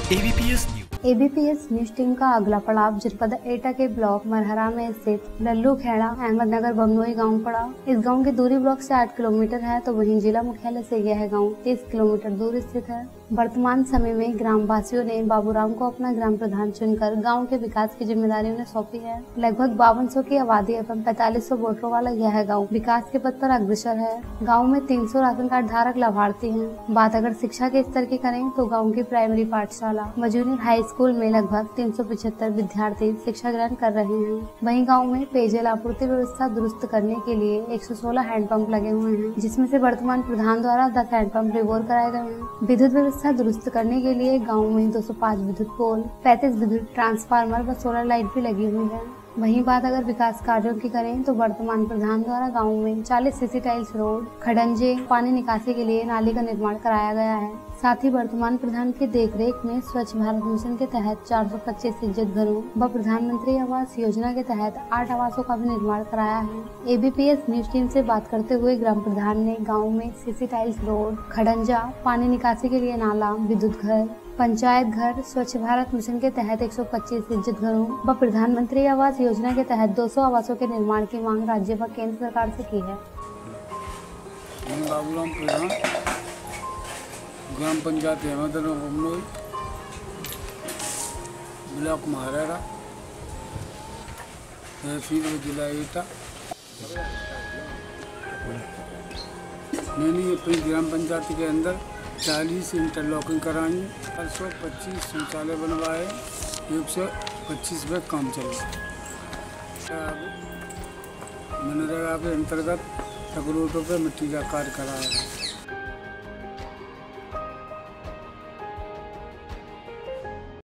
ABPS news team का अगला पड़ाव जनपद एटा के ब्लॉक मरहरा में स्थित लल्लू खेड़ा अहमदनगर बमनोई गांव पड़ा। इस गांव की दूरी ब्लॉक से 8 किलोमीटर है, तो वहीं जिला मुख्यालय से यह गांव 30 किलोमीटर दूर स्थित है। वर्तमान समय में ग्राम वासियों ने बाबूराम को अपना ग्राम प्रधान चुनकर गांव के विकास की जिम्मेदारी उन्हें सौंपी है। लगभग 5200 की आबादी एवं 4500 वोटरों वाला यह गाँव विकास के पथ पर अग्रसर है। गाँव में 300 राशन कार्ड धारक लाभार्थी हैं। बात अगर शिक्षा के स्तर की करें तो गाँव की प्राइमरी पाठशाला व जूनियर हाई स्कूल में लगभग 375 विद्यार्थी शिक्षा ग्रहण कर रहे हैं। वहीं गांव में पेयजल आपूर्ति व्यवस्था दुरुस्त करने के लिए 116 हैंडपंप लगे हुए हैं, जिसमें से वर्तमान प्रधान द्वारा 10 हैंडपंप रिवोर कराए गए हैं। विद्युत व्यवस्था दुरुस्त करने के लिए गांव में 205 विद्युत पोल, 35 विद्युत ट्रांसफार्मर व सोलर लाइट भी लगी हुई है। वहीं बात अगर विकास कार्यों की करें तो वर्तमान प्रधान द्वारा गाँव में 40 सीसी टाइल्स रोड, खडंजे, पानी निकासी के लिए नाली का निर्माण कराया गया है। साथ ही वर्तमान प्रधान की देखरेख में स्वच्छ भारत मिशन के तहत 425 इज्जत घरों व प्रधानमंत्री आवास योजना के तहत 8 आवासों का भी निर्माण कराया है। एबीपीएस न्यूज टीम से बात करते हुए ग्राम प्रधान ने गाँव में सीसी टाइल्स रोड, खडंजा, पानी निकासी के लिए नाला, विद्युत घर, पंचायत घर, स्वच्छ भारत मिशन के तहत 125 इज्जत घरों व प्रधानमंत्री आवास योजना के तहत 200 आवासों के निर्माण की मांग राज्य व केंद्र सरकार से की है। बाबूराम प्रधान, ग्राम पंचायत अहमदनगर बमनोई, ब्लॉक मरहरा, तहसील व जिला एटा। मैंने अपनी ग्राम पंचायत के अंदर 40 इंटरलॉकिंग कराई, 125 शौचालय बनवाए, 125 में काम चल रहा है। मनरेगा के अंतर्गत तक रोडों पर मिट्टी का कार्य कराया है।